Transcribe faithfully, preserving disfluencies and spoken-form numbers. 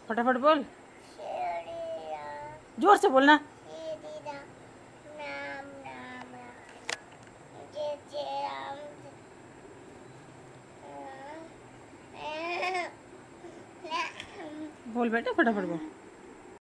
फटाफट बोल, जोर से बोलना। बोल बेटा फटाफट बोल।